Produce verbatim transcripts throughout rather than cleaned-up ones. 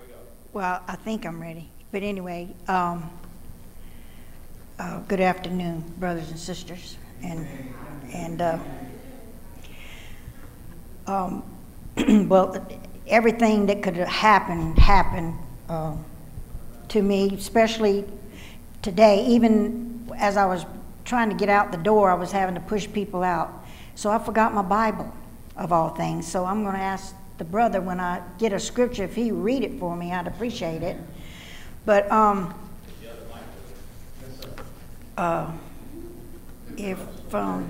Well, I think I'm ready. But anyway, um, uh, good afternoon, brothers and sisters. And, and uh, um, well, everything that could have happened, happened uh, to me, especially today. Even as I was trying to get out the door, I was having to push people out. So I forgot my Bible, of all things. So I'm going to ask the brother, when I get a scripture, if he read it for me, I'd appreciate it. But um, uh, if um,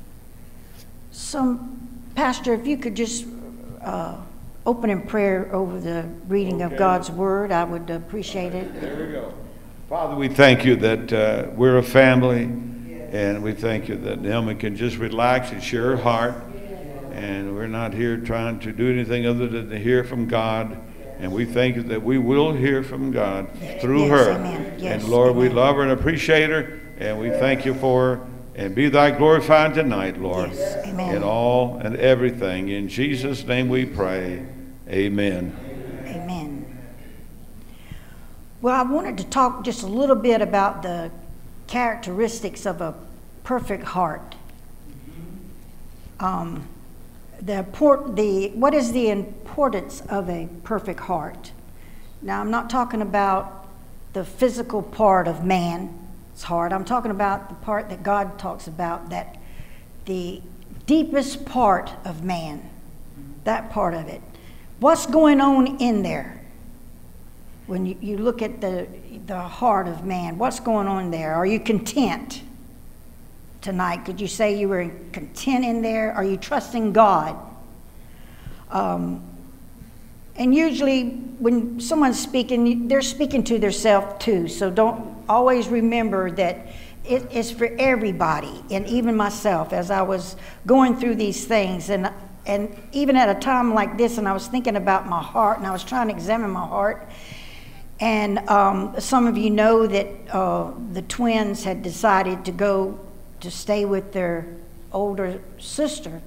some pastor, if you could just uh, open in prayer over the reading okay. of God's word, I would appreciate it. There we go. Father, we thank you that uh, we're a family, and we thank you that Naomi can just relax and share her heart. And we're not here trying to do anything other than to hear from God. And we thank you that we will hear from God through yes, her. Amen. Yes, and Lord, amen. we love her and appreciate her. And we thank you for her. And be thy glorified tonight, Lord. Yes, amen. In all and everything. In Jesus' name we pray. Amen. Amen. Well, I wanted to talk just a little bit about the characteristics of a perfect heart. Um, The, port, the what is the importance of a perfect heart? Now, I'm not talking about the physical part of man's heart. I'm talking about the part that God talks about, that the deepest part of man, that part of it. What's going on in there? When you, you look at the, the heart of man, what's going on there? Are you content? Tonight, could you say you were content in there? Are you trusting God? Um, and usually when someone's speaking, they're speaking to themselves too. So don't always remember that it is for everybody, and even myself, as I was going through these things. And, and even at a time like this, and I was thinking about my heart, and I was trying to examine my heart. And um, some of you know that uh, the twins had decided to go to stay with their older sister.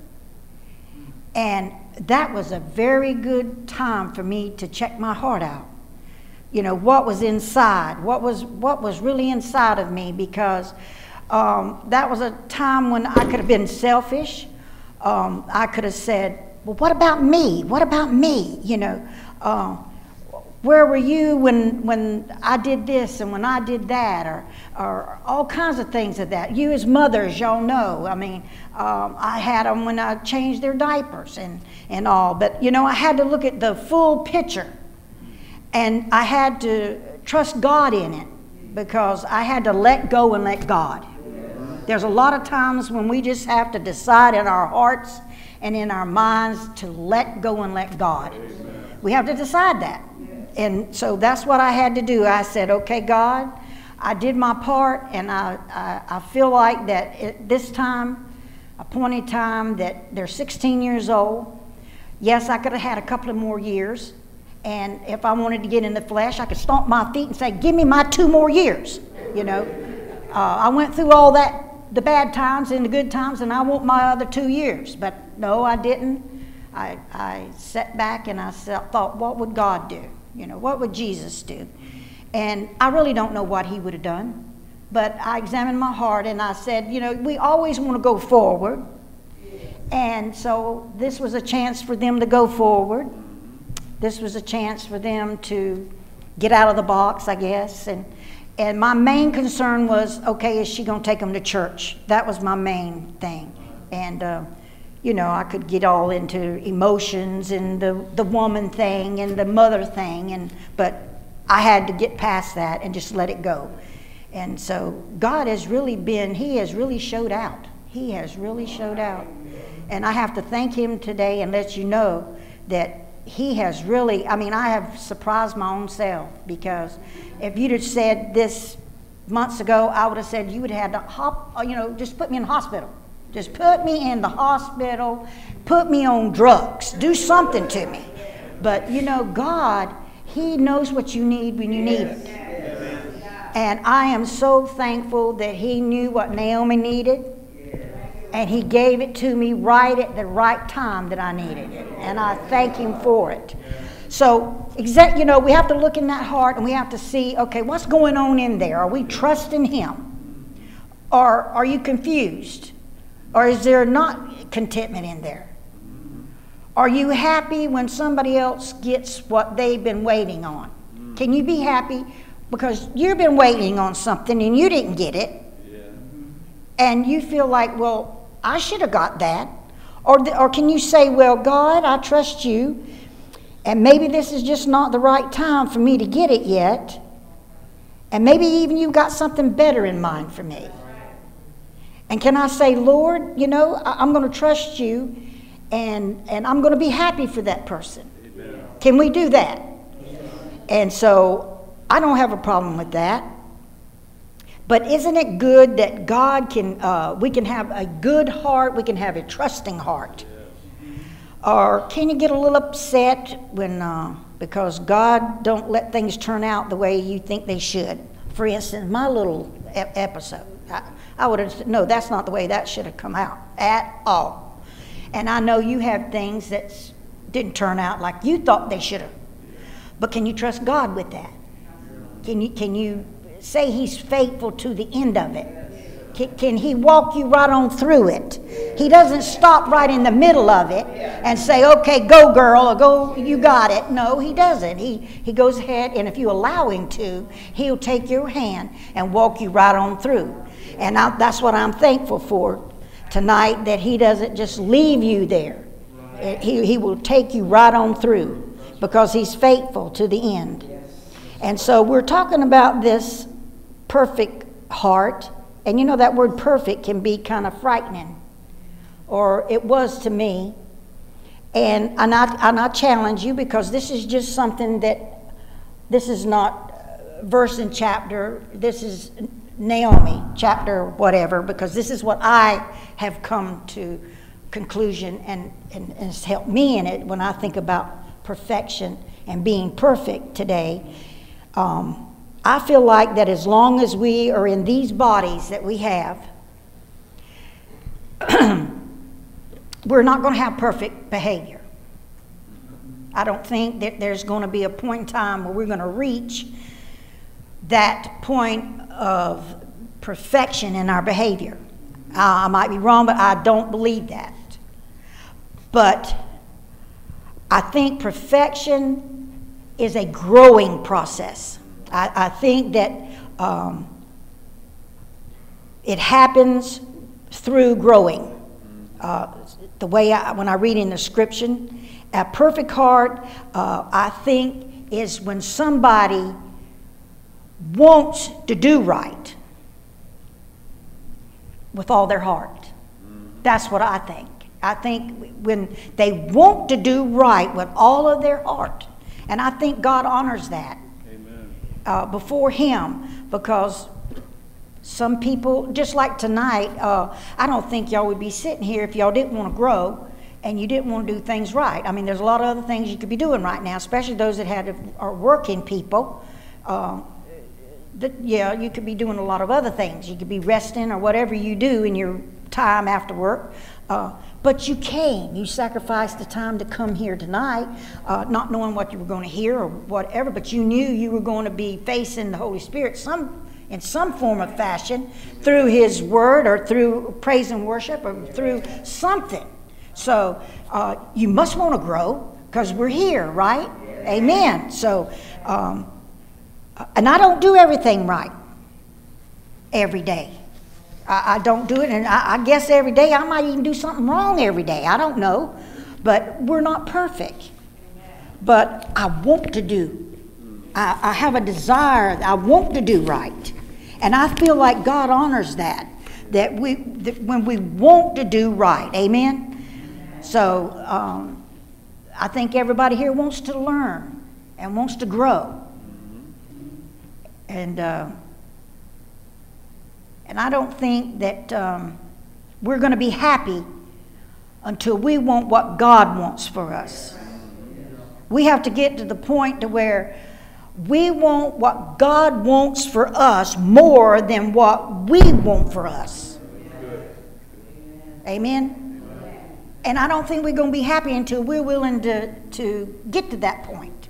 And that was a very good time for me to check my heart out. You know, what was inside, what was, what was really inside of me, because um, that was a time when I could have been selfish. Um, I could have said, well, what about me? What about me? You know, uh, where were you when, when I did this and when I did that, or, or all kinds of things of that. You as mothers, y'all know. I mean, um, I had them when I changed their diapers and, and all. But, you know, I had to look at the full picture. And I had to trust God in it, because I had to let go and let God. There's a lot of times when we just have to decide in our hearts and in our minds to let go and let God. We have to decide that. And so that's what I had to do. I said, okay, God, I did my part, and I, I, I feel like that at this time, appointed time, that they're sixteen years old. Yes, I could have had a couple of more years. And if I wanted to get in the flesh, I could stomp my feet and say, give me my two more years, you know. Uh, I went through all that, the bad times and the good times, and I want my other two years. But no, I didn't. I, I sat back and I thought, what would God do? You know, what would Jesus do? And I really don't know what he would have done. But I examined my heart and I said, you know, we always want to go forward. And so this was a chance for them to go forward. This was a chance for them to get out of the box, I guess. And, and my main concern was, okay, is she going to take them to church? That was my main thing. And, uh, you know, I could get all into emotions and the, the woman thing and the mother thing, and but I had to get past that and just let it go. And so God has really been, he has really showed out. He has really showed out. And I have to thank him today and let you know that he has really, I mean, I have surprised my own self, because if you'd have said this months ago, I would have said you would have had to hop, you know, just put me in the hospital. Just put me in the hospital, put me on drugs, do something to me. But, you know, God, he knows what you need when you need it. And I am so thankful that he knew what Naomi needed, and he gave it to me right at the right time that I needed it. And I thank him for it. So, exact, you know, we have to look in that heart and we have to see, okay, what's going on in there? Are we trusting Him? Or are you confused? Or is there not contentment in there? Are you happy when somebody else gets what they've been waiting on? Can you be happy because you've been waiting on something and you didn't get it? Yeah. And you feel like, well, I should have got that. Or, the, or can you say, well, God, I trust you, and maybe this is just not the right time for me to get it yet, and maybe even you've got something better in mind for me. And can I say, Lord, you know, I, I'm going to trust you, and, and I'm going to be happy for that person. Amen. Can we do that? And so I don't have a problem with that. But isn't it good that God can, uh, we can have a good heart, we can have a trusting heart? Or can you get a little upset when, uh, because God don't let things turn out the way you think they should? For instance, my little e- episode, I, I would have, no, that's not the way that should have come out at all. And I know you have things that didn't turn out like you thought they should have. But can you trust God with that? Can you, can you say He's faithful to the end of it? Can, can He walk you right on through it? He doesn't stop right in the middle of it and say, okay, go girl, or go, you got it. No, He doesn't. He, he goes ahead, and if you allow Him to, He'll take your hand and walk you right on through. And I, that's what I'm thankful for tonight, that He doesn't just leave you there. He, he will take you right on through because He's faithful to the end. And so we're talking about this perfect heart. And you know that word perfect can be kind of frightening. Or it was to me. And, and, I, and I challenge you, because this is just something that, this is not verse and chapter. This is Naomi chapter whatever, because this is what I have come to conclusion and, and, and it's helped me in it when I think about perfection and being perfect today. Um, I feel like that as long as we are in these bodies that we have, we're not going to have perfect behavior. I don't think that there's going to be a point in time where we're going to reach that point of perfection in our behavior. I might be wrong, but I don't believe that. But I think perfection is a growing process. I, I think that um, it happens through growing. Uh, the way I, when I read in the scripture, a perfect heart, uh, I think, is when somebody wants to do right with all their heart. That's what I think. I think when they want to do right with all of their heart, and I think God honors that uh, before Him, because some people, just like tonight, uh, I don't think y'all would be sitting here if y'all didn't want to grow and you didn't want to do things right. I mean, there's a lot of other things you could be doing right now, especially those that had are working people. Uh, that, yeah, you could be doing a lot of other things. You could be resting or whatever you do in your time after work. Uh, but you came. You sacrificed the time to come here tonight, uh, not knowing what you were going to hear or whatever, but you knew you were going to be facing the Holy Spirit some in some form of fashion through His Word or through praise and worship or through something. So uh, you must want to grow because we're here, right? Amen. So, um, and I don't do everything right every day. I, I don't do it, and I, I guess every day I might even do something wrong every day. I don't know, but we're not perfect. But I want to do. I, I have a desire. I want to do right, and I feel like God honors that. That we, that when we want to do right, amen. So um, I think everybody here wants to learn and wants to grow, and uh, and I don't think that um, we're going to be happy until we want what God wants for us. We have to get to the point to where we want what God wants for us more than what we want for us. Amen? And I don't think we're going to be happy until we're willing to, to get to that point.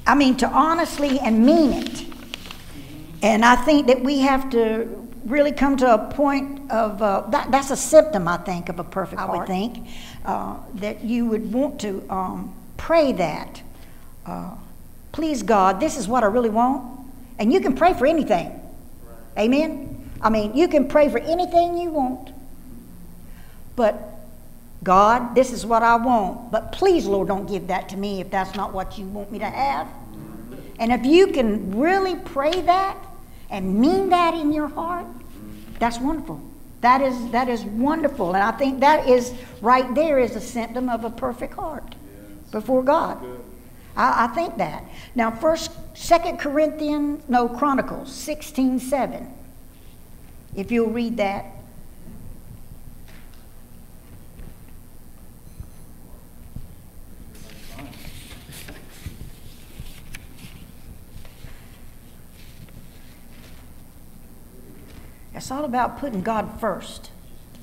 I mean, to honestly and mean it. And I think that we have to really come to a point of, uh, that, that's a symptom, I think, of a perfect heart. I would think, uh, that you would want to um, pray that. Uh, Please, God, this is what I really want. And you can pray for anything. Right. Amen? I mean, you can pray for anything you want. But, God, this is what I want. But please, Lord, don't give that to me if that's not what you want me to have. And if you can really pray that and mean that in your heart, that's wonderful. That is, that is wonderful. And I think that is, right there is a symptom of a perfect heart before God. I, I think that. Now, first, Second Corinthians, no, Chronicles sixteen seven. If you'll read that. It's all about putting God first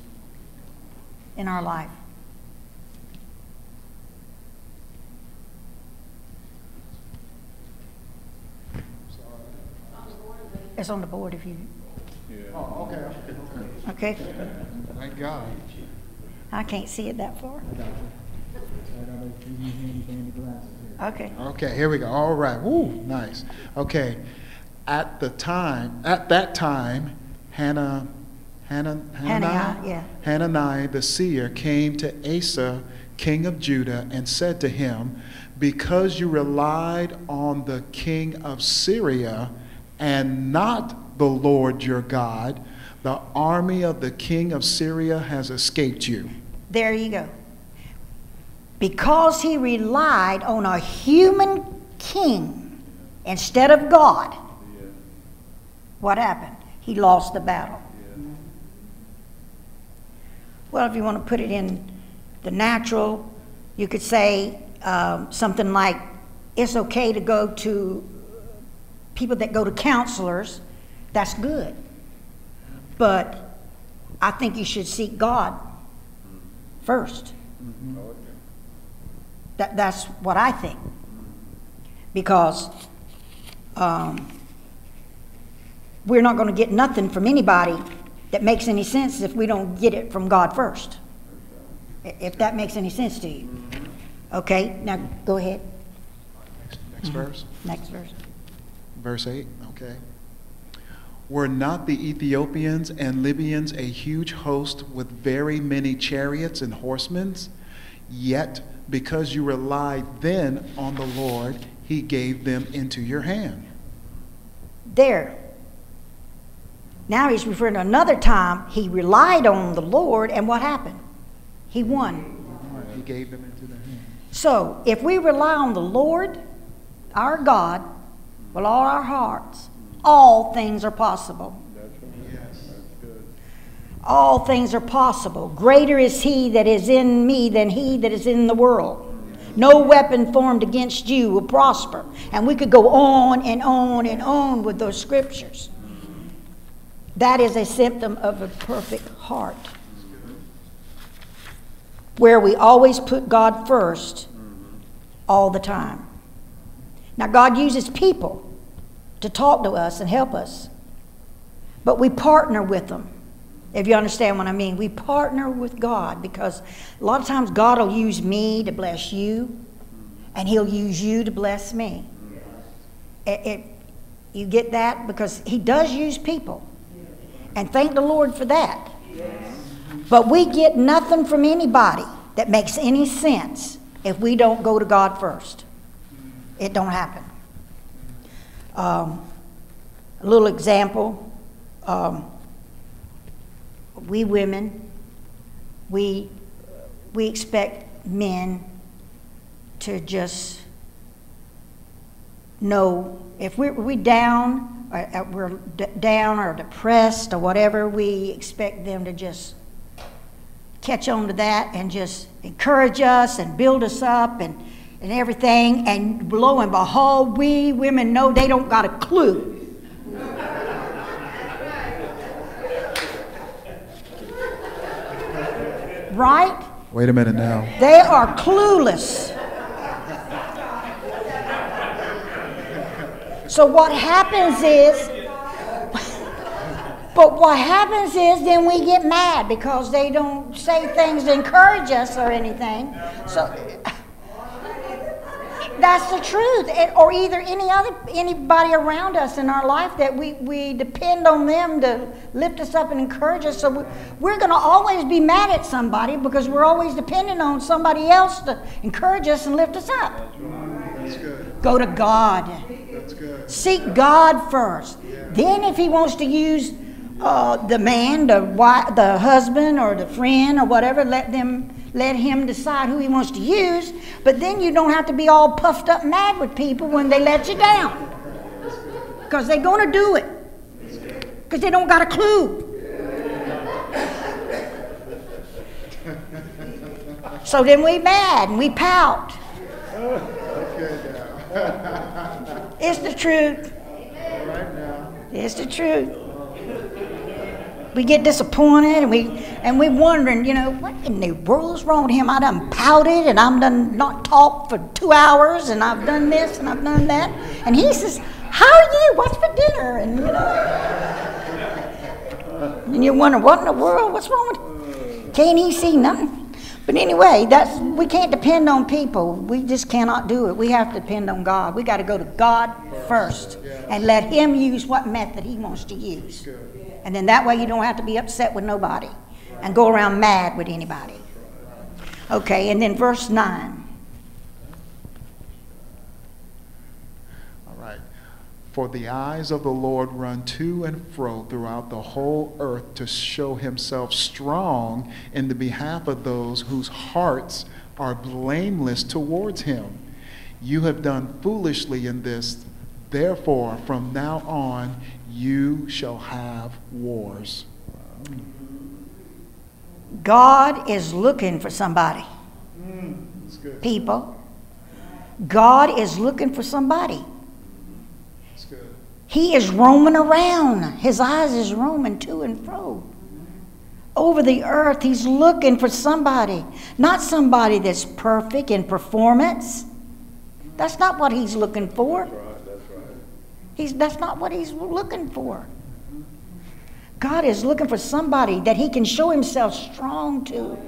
in our life. It's on the board if you... Yeah. Oh, okay. Okay. Okay? Thank God. I can't see it that far. Okay. Okay, here we go. All right. Woo, nice. Okay. At the time, at that time, Hannah, Hannah, Hannah, yeah. Hananiah the seer came to Asa, king of Judah, and said to him, because you relied on the king of Syria and not the Lord your God, the army of the king of Syria has escaped you. There you go. Because he relied on a human king instead of God, yeah. What happened? He lost the battle. Yeah. Well, if you want to put it in the natural, you could say um, something like, it's okay to go to people that go to counselors. That's good. But I think you should seek God first. Mm-hmm. That, that's what I think. Because um, we're not going to get nothing from anybody that makes any sense if we don't get it from God first. If that makes any sense to you. Okay, now go ahead. Next, next mm-hmm. verse. Next verse. Verse eight, okay. Were not the Ethiopians and Libyans a huge host with very many chariots and horsemen? Yet, because you relied then on the Lord, he gave them into your hand. There. Now he's referring to another time he relied on the Lord, and what happened? He won. He gave them into their hand. So, if we rely on the Lord, our God, with all our hearts, all things are possible. Yes. That's good. All things are possible. Greater is he that is in me than he that is in the world. No weapon formed against you will prosper. And we could go on and on and on with those scriptures. That is a symptom of a perfect heart, where we always put God first all the time. Now, God uses people to talk to us and help us, but we partner with them, if you understand what I mean. We partner with God, because a lot of times God will use me to bless you, and he'll use you to bless me. It, it, you get that? Because he does use people, and thank the Lord for that. But we get nothing from anybody that makes any sense if we don't go to God first. It don't happen. Um, a little example. Um, we women, we we expect men to just know if we're we down, or we're d- down or depressed or whatever. We expect them to just catch on to that and just encourage us and build us up and, and everything. And lo and behold, we women know they don't got a clue. Right? Wait a minute now. They are clueless. So what happens is, but what happens is then we get mad because they don't say things to encourage us or anything. So that's the truth. It, or either any other anybody around us in our life that we, we depend on them to lift us up and encourage us. So we, we're going to always be mad at somebody because we're always depending on somebody else to encourage us and lift us up. That's good. Go to God. That's good. Seek God first. Yeah. Then if he wants to use uh, the man, the wife, the husband or the friend or whatever, let them let him decide who he wants to use. But then you don't have to be all puffed up mad with people when they let you down. Because they're going to do it. Because they don't got a clue. So then we mad and we pout. It's the truth. It's the truth. We get disappointed and we and we're wondering, you know, what in the world's wrong with him? I done pouted and I'm done not talked for two hours and I've done this and I've done that. And he says, "How are you? What's for dinner?" And you know, and you wonder, what in the world? What's wrong with him? Can't he see nothing? But anyway, that's we can't depend on people. We just cannot do it. We have to depend on God. We got to go to God first and let him use what method he wants to use. And then that way you don't have to be upset with nobody and go around mad with anybody. Okay, and then verse nine. All right. For the eyes of the Lord run to and fro throughout the whole earth to show himself strong in the behalf of those whose hearts are blameless towards him. You have done foolishly in this. Therefore, from now on, you shall have wars. God is looking for somebody. Mm, that's good. People. God is looking for somebody. That's good. He is roaming around. His eyes is roaming to and fro. Over the earth, he's looking for somebody. Not somebody that's perfect in performance. That's not what he's looking for. That's right, that's right. He's, that's not what he's looking for. God is looking for somebody that he can show himself strong to.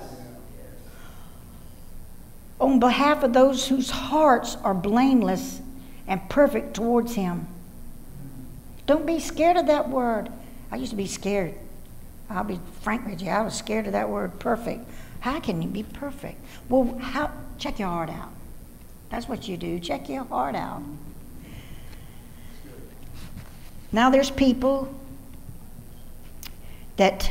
On behalf of those whose hearts are blameless and perfect towards him. Don't be scared of that word. I used to be scared. I'll be frank with you. I was scared of that word, perfect. How can you be perfect? Well, how, check your heart out. That's what you do. Check your heart out. Now there's people that,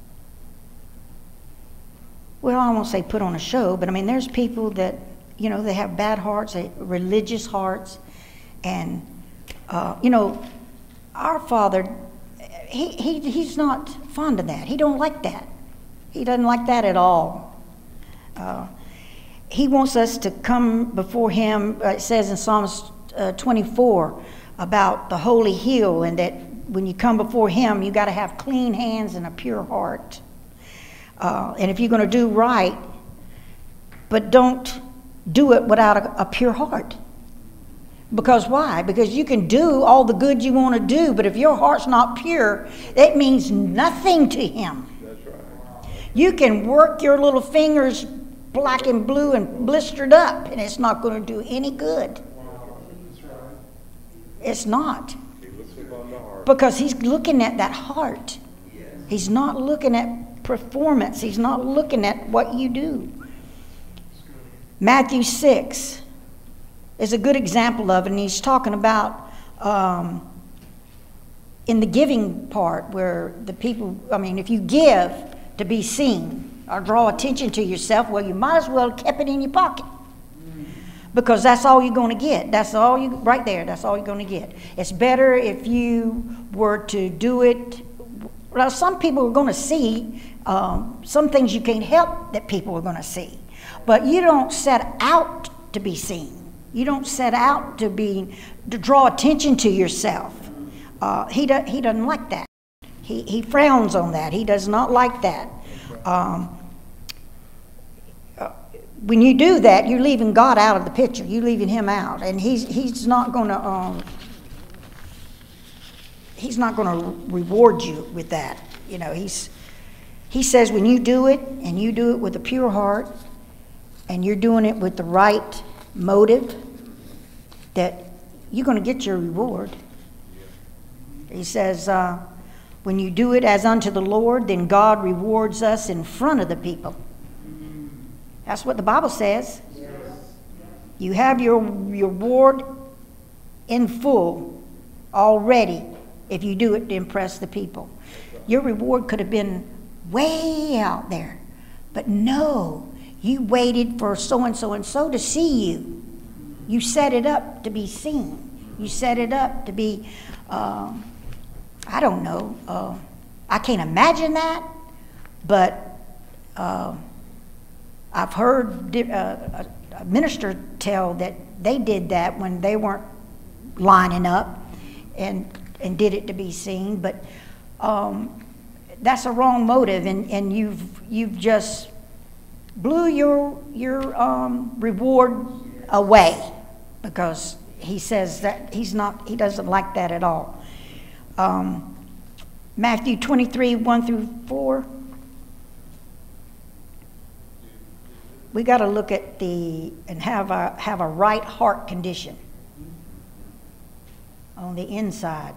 well, I won't say put on a show, but I mean, there's people that, you know, they have bad hearts, they, religious hearts, and, uh, you know, our Father, he, he, he's not fond of that. He don't like that. He doesn't like that at all. Uh, he wants us to come before him. Uh, it says in Psalms uh, twenty-four about the holy hill, and that when you come before him, you got to have clean hands and a pure heart. Uh, and if you're going to do right, but don't do it without a, a pure heart. Because why? Because you can do all the good you want to do, but if your heart's not pure, it means nothing to him. That's right. You can work your little fingers black and blue and blistered up, and it's not going to do any good. It's not. He looks upon the heart. Because he's looking at that heart. He's not looking at performance. He's not looking at what you do. Matthew six is a good example of it, and he's talking about um, in the giving part where the people, I mean, if you give to be seen or draw attention to yourself, well, you might as well have kept it in your pocket. Because that's all you're going to get. That's all you, right there, that's all you're going to get. It's better if you were to do it. Well, some people are going to see um, some things you can't help that people are going to see. But you don't set out to be seen. You don't set out to be, to draw attention to yourself. Uh, he, do, he doesn't like that. He, he frowns on that. He does not like that. Um, When you do that, you're leaving God out of the picture. You're leaving him out, and he's he's not going to um, he's not going to reward you with that. You know, he's, he says when you do it, and you do it with a pure heart, and you're doing it with the right motive, that you're going to get your reward. He says, uh, when you do it as unto the Lord, then God rewards us in front of the people. That's what the Bible says. You have your reward in full already if you do it to impress the people. Your reward could have been way out there, but no, you waited for so-and-so and so to see you. You set it up to be seen. You set it up to be, uh, I don't know, uh, I can't imagine that, but uh, I've heard uh, a minister tell that they did that when they weren't lining up and and did it to be seen, but um, that's a wrong motive, and, and you've you've just blew your your um, reward away, because he says that he's not he doesn't like that at all. Um, Matthew twenty-three, one through four. We got to look at the and have a have a right heart condition on the inside.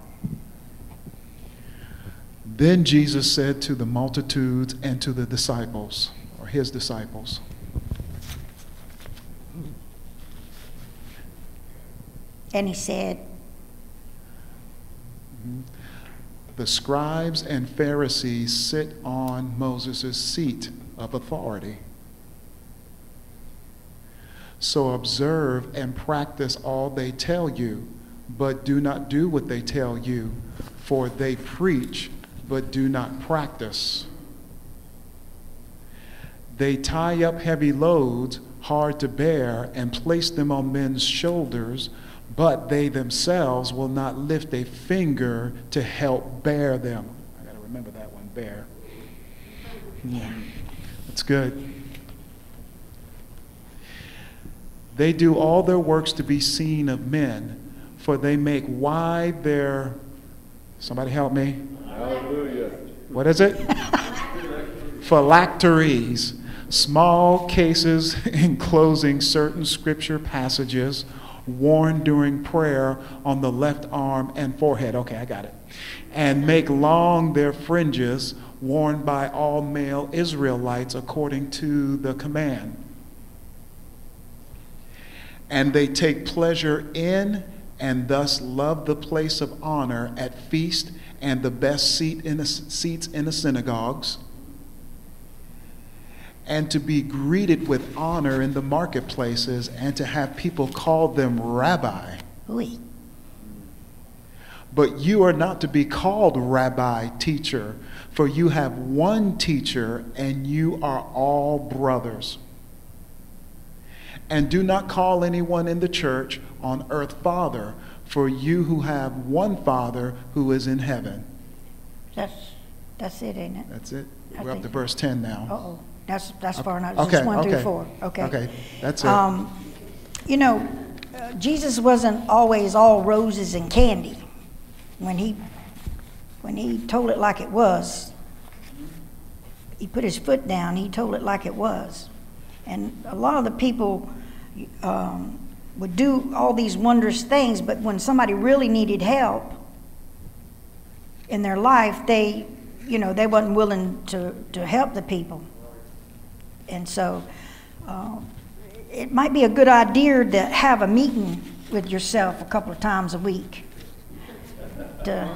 Then Jesus said to the multitudes and to the disciples, or his disciples, And he said, the scribes and Pharisees sit on Moses' seat of authority. So observe and practice all they tell you, but do not do what they tell you, for they preach, but do not practice. They tie up heavy loads, hard to bear, and place them on men's shoulders, but they themselves will not lift a finger to help bear them. I got to remember that one, bear. Yeah, that's good. They do all their works to be seen of men, for they make wide their, somebody help me. Hallelujah. What is it? Phylacteries, small cases enclosing certain scripture passages worn during prayer on the left arm and forehead. Okay, I got it. And make long their fringes worn by all male Israelites according to the command. And they take pleasure in and thus love the place of honor at feast and the best seat in the, seats in the synagogues, and to be greeted with honor in the marketplaces, and to have people call them rabbi. "Oui." But you are not to be called rabbi, teacher, for you have one teacher, and you are all brothers. And do not call anyone in the church on earth father, for you who have one Father who is in heaven. That's that's it, ain't it? That's it. I We're up think to so. verse ten now. Uh-oh. That's that's far enough. Okay, Just one okay. through four. Okay. Okay, that's it. Um, you know, uh, Jesus wasn't always all roses and candy. When he when he told it like it was, he put his foot down. He told it like it was, and a lot of the people um, would do all these wondrous things, but when somebody really needed help in their life, they, you know, they wasn't willing to to help the people. And so uh, it might be a good idea to have a meeting with yourself a couple of times a week to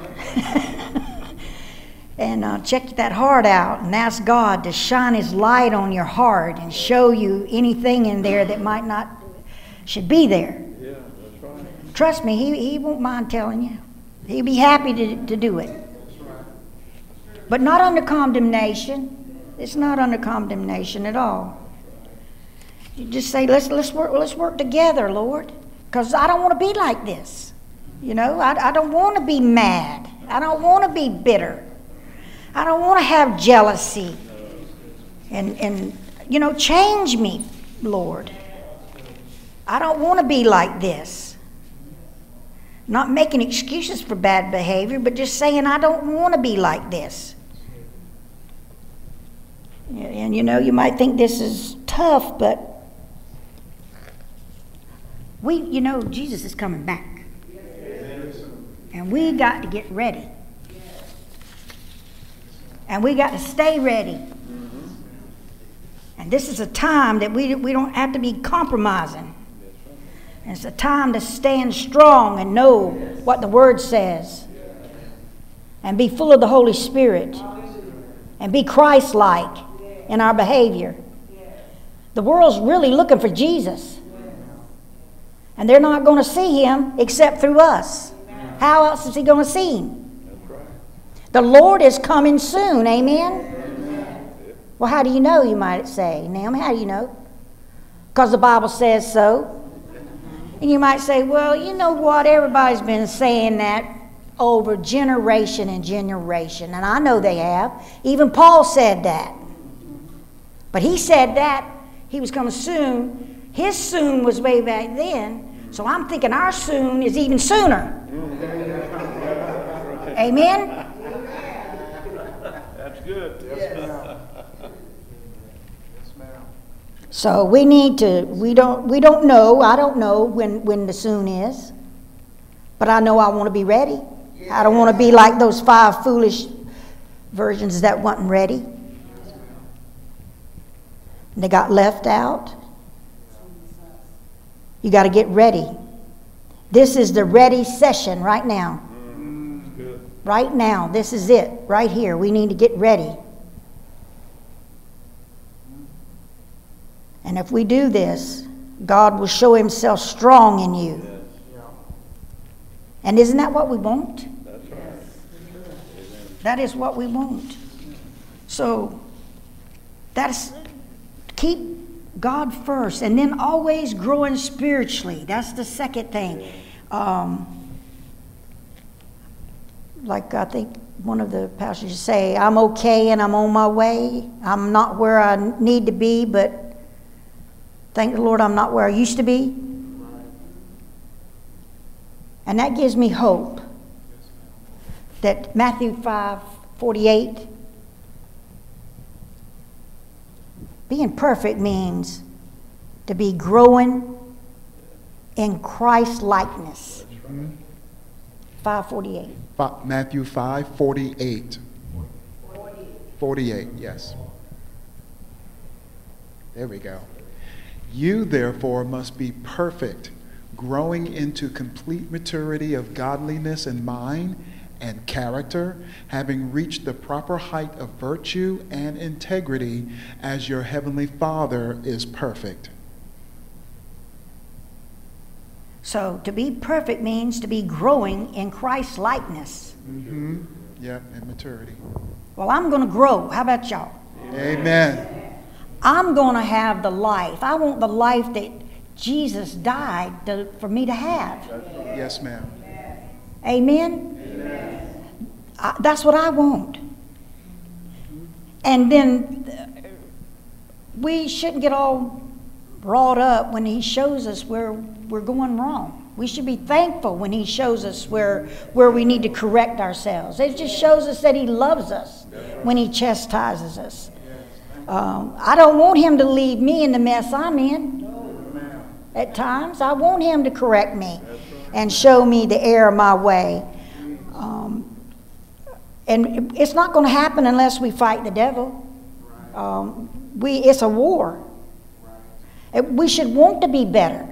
and uh, check that heart out and ask God to shine his light on your heart and show you anything in there that might not should be there. Yeah, that's right. Trust me, he, he won't mind telling you. He'll be happy to, to do it. But not under condemnation. It's not under condemnation at all. You just say, let's let's work let's work together, Lord, because I don't want to be like this. You know, I, I don't want to be mad. I don't want to be bitter. I don't want to have jealousy. And and you know, change me, Lord. I don't want to be like this. Not making excuses for bad behavior, but just saying, I don't want to be like this. And you know, you might think this is tough, but we, you know, Jesus is coming back. And we got to get ready. And we got to stay ready. And this is a time that we, we don't have to be compromising. And it's a time to stand strong and know what the Word says. And be full of the Holy Spirit. And be Christ-like in our behavior. The world's really looking for Jesus. And they're not going to see Him except through us. How else is He going to see Him? The Lord is coming soon. Amen? Well, how do you know, you might say? Naomi, how do you know? Because the Bible says so. And you might say, well, you know what? Everybody's been saying that over generation and generation. And I know they have. Even Paul said that. But he said that he was coming soon. His soon was way back then. So I'm thinking our soon is even sooner. Amen? That's good. So we need to, we don't, we don't know, I don't know when, when the soon is. But I know I want to be ready. I don't want to be like those five foolish virgins that wasn't ready. They got left out. You got to get ready. This is the ready session right now. Right now, this is it. Right here. We need to get ready. And if we do this, God will show Himself strong in you. And isn't that what we want? That's right. That is what we want. So, that's, keep God first, and then always growing spiritually. That's the second thing. Um, like I think one of the pastors say, I'm okay and I'm on my way. I'm not where I need to be, but thank the Lord I'm not where I used to be. And that gives me hope that Matthew five forty-eight, being perfect means to be growing in Christ likeness. five forty-eight. Matthew five forty-eight. forty-eight, yes. There we go. You therefore must be perfect, growing into complete maturity of godliness and mind and character, having reached the proper height of virtue and integrity, as your heavenly Father is perfect. So to be perfect means to be growing in Christ's likeness. Mm-hmm. Yep, and maturity. Well, I'm going to grow. How about y'all? Amen. I'm going to have the life. I want the life that Jesus died to, for me to have. Yes, ma'am. Amen? I, that's what I want. And then uh, we shouldn't get all wrought up when He shows us where we're going wrong. We should be thankful when He shows us where, where we need to correct ourselves. It just shows us that He loves us when He chastises us. Um, I don't want Him to leave me in the mess I'm in. At times, I want Him to correct me and show me the error of my way. Um, and it's not going to happen unless we fight the devil. Um, we, it's a war. We should want to be better.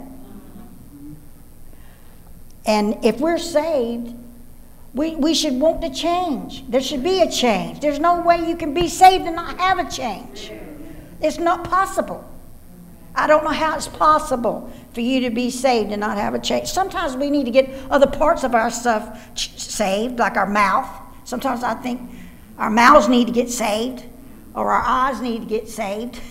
And if we're saved, we, we should want to change. There should be a change. There's no way you can be saved and not have a change. It's not possible. I don't know how it's possible for you to be saved and not have a change. Sometimes we need to get other parts of our stuff saved, like our mouth. Sometimes I think our mouths need to get saved, or our eyes need to get saved.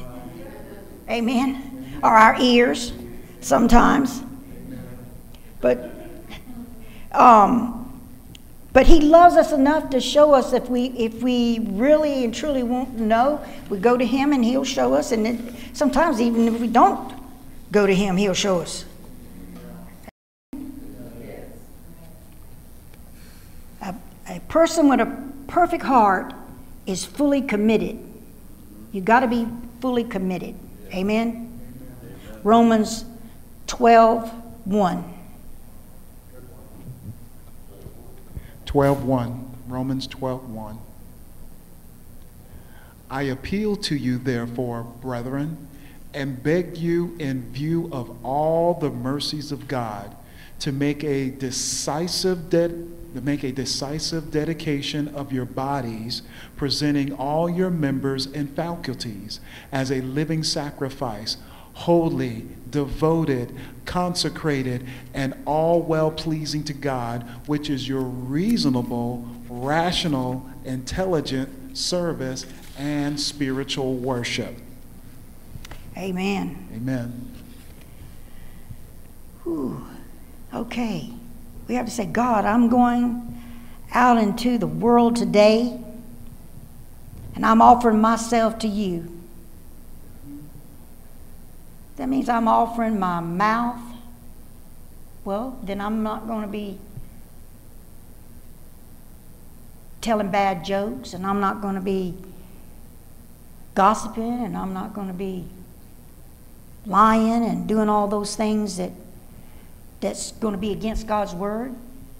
Amen. Or our ears, sometimes. But, um, but He loves us enough to show us if we if we really and truly want to know. We go to Him and He'll show us. And then sometimes even if we don't go to Him, He'll show us. person with a perfect heart is fully committed. You got to be fully committed. Amen? Amen. Romans twelve one. twelve one. Romans twelve one. I appeal to you, therefore, brethren, and beg you in view of all the mercies of God, to make a decisive de- to make a decisive dedication of your bodies, presenting all your members and faculties as a living sacrifice, holy, devoted, consecrated, and all well-pleasing to God, which is your reasonable, rational, intelligent service and spiritual worship. Amen. Amen. Whew. Okay. We have to say, God, I'm going out into the world today, and I'm offering myself to you. That means I'm offering my mouth. Well, then I'm not going to be telling bad jokes, and I'm not going to be gossiping, and I'm not going to be lying and doing all those things that that's going to be against God's word.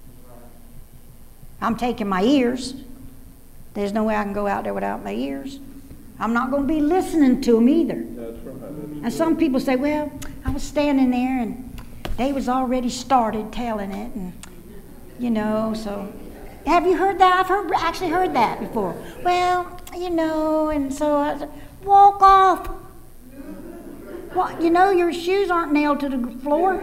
I'm taking my ears. There's no way I can go out there without my ears. I'm not going to be listening to them either. That's right. And some people say, well, I was standing there and they was already started telling it, and you know, so have you heard that? I've heard, actually heard that before. Well, you know, and so I said, walk off. Well, you know, your shoes aren't nailed to the floor.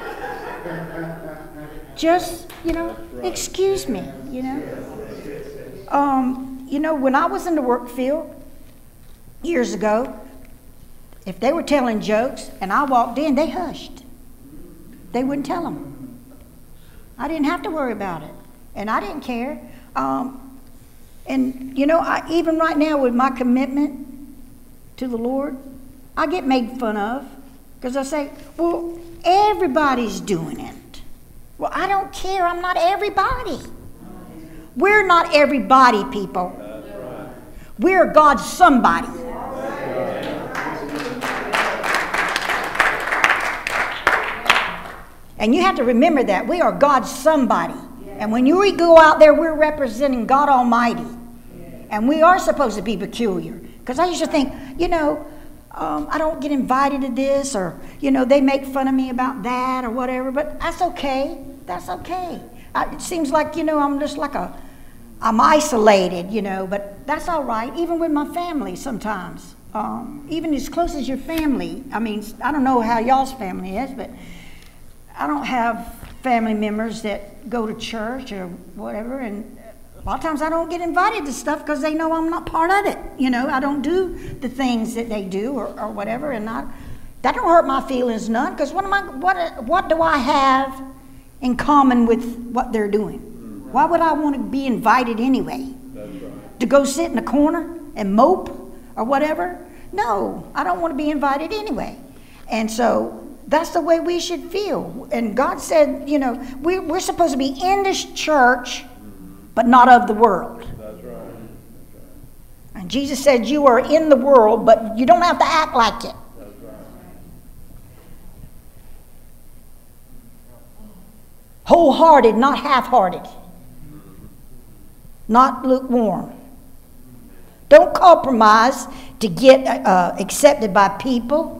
Just, you know, excuse me, you know. Um, you know, when I was in the work field years ago, if they were telling jokes and I walked in, they hushed. They wouldn't tell them. I didn't have to worry about it, and I didn't care. Um, and, you know, I, even right now with my commitment to the Lord, I get made fun of because I say, well, everybody's doing it. Well, I don't care. I'm not everybody. We're not everybody, people. We're God's somebody. And you have to remember that. We are God's somebody. And when we go out there, we're representing God Almighty. And we are supposed to be peculiar. Because I used to think, you know, um, I don't get invited to this, or, you know, they make fun of me about that or whatever. But that's okay. That's okay. I, it seems like, you know, I'm just like a, I'm isolated, you know, but that's all right. Even with my family sometimes. Um, even as close as your family. I mean, I don't know how y'all's family is, but I don't have family members that go to church or whatever, and a lot of times I don't get invited to stuff because they know I'm not part of it. You know, I don't do the things that they do or, or whatever, and I, that don't hurt my feelings none, because what am I? What what do I have in common with what they're doing? Why would I want to be invited anyway? That's right. To go sit in a corner and mope or whatever? No, I don't want to be invited anyway, and so. That's the way we should feel. And God said, you know, we, we're supposed to be in this church, but not of the world. That's right. That's right. And Jesus said, you are in the world, but you don't have to act like it. That's right. Wholehearted, not half-hearted. Not lukewarm. Don't compromise to get uh, accepted by people.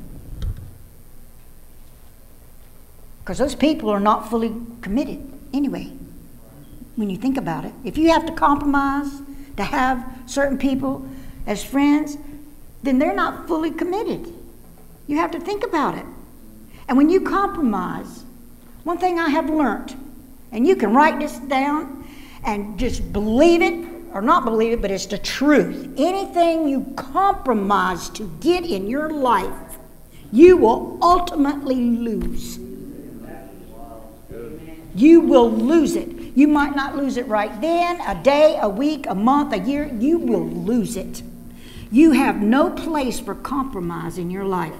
Because those people are not fully committed anyway, when you think about it. If you have to compromise to have certain people as friends, then they're not fully committed. You have to think about it. And when you compromise, one thing I have learned, and you can write this down and just believe it, or not believe it, but it's the truth. Anything you compromise to get in your life, you will ultimately lose. You will lose it. You might not lose it right then, a day, a week, a month, a year. You will lose it. You have no place for compromise in your life.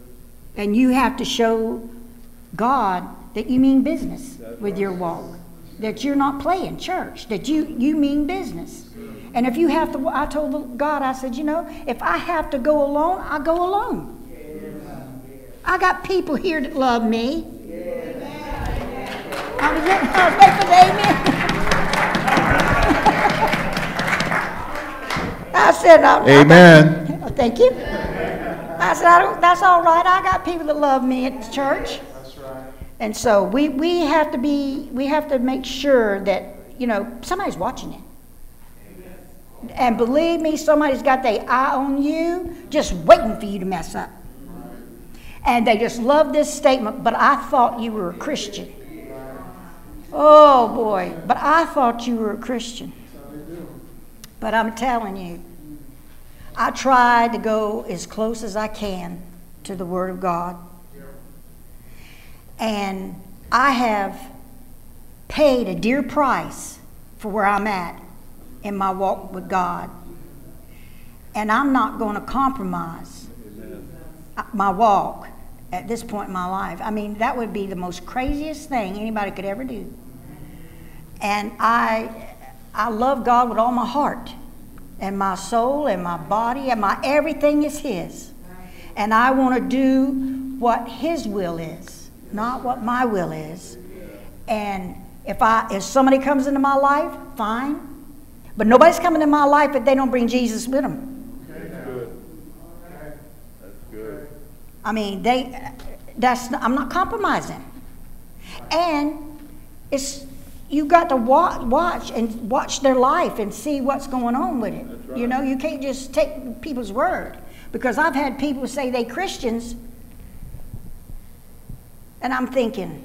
And you have to show God that you mean business with your walk. that you're not playing church, that you, you mean business. And if you have to, I told God, I said, you know, if I have to go alone, I go alone. I got people here that love me. I was waiting for the amen. I said, I, amen. I got, thank you. I said, I don't, that's all right. I got people that love me at the church. That's right. And so we, we have to be, we have to make sure that, you know, somebody's watching it. Amen. And believe me, somebody's got their eye on you, just waiting for you to mess up. And they just love this statement, but I thought you were a Christian. Oh boy, but I thought you were a Christian. But I'm telling you, I try to go as close as I can to the Word of God. And I have paid a dear price for where I'm at in my walk with God. And I'm not going to compromise my walk at this point in my life. I mean, that would be the most craziest thing anybody could ever do. And I, I love God with all my heart. And my soul and my body and my everything is His. And I want to do what His will is, not what my will is. And if I if somebody comes into my life, fine. But nobody's coming in my life if they don't bring Jesus with them. That's good. That's good. I mean, they that's I'm not compromising. And it's you got to watch, watch and watch their life and see what's going on with it. Right. You know, you can't just take people's word. Because I've had people say they Christians, and I'm thinking,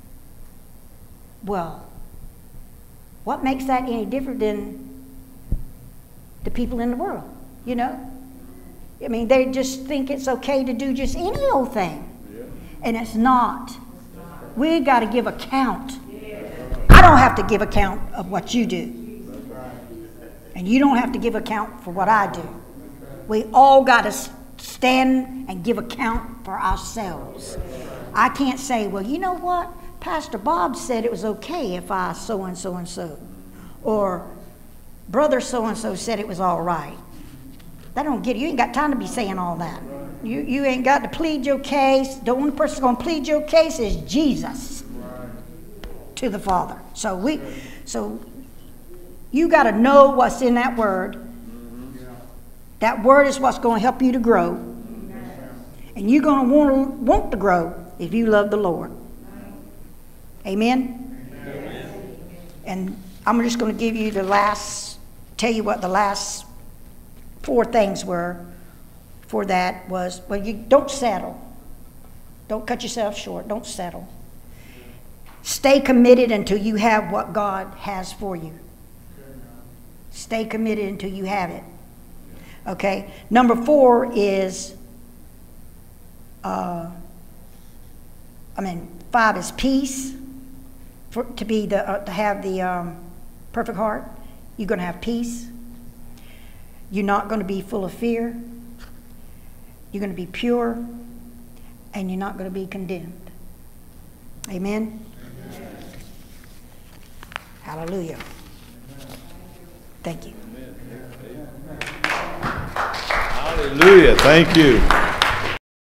well, what makes that any different than the people in the world? You know? I mean, they just think it's okay to do just any old thing. Yeah. And it's not. We got to give account. I don't have to give account of what you do. And you don't have to give account for what I do. We all got to stand and give account for ourselves. I can't say, well, you know what? Pastor Bob said it was okay if I so and so and so. Or brother so and so said it was all right. That don't get it. You ain't got time to be saying all that. You, you ain't got to plead your case. The only person going to plead your case is Jesus to the Father. So we, so you got to know what's in that word. That word is what's going to help you to grow. And you're going to want to want to grow if you love the Lord. Amen? Amen. And I'm just going to give you the last, tell you what the last four things were for that was, well, you don't settle. Don't cut yourself short. Don't settle. Stay committed until you have what God has for you. Stay committed until you have it. Okay? Number four is, uh, I mean, five is peace. For, to be the uh, to have the um, perfect heart, you're going to have peace. You're not going to be full of fear. You're going to be pure, and you're not going to be condemned. Amen. Amen. Hallelujah. Amen. Thank you. Amen. Hallelujah. Thank you.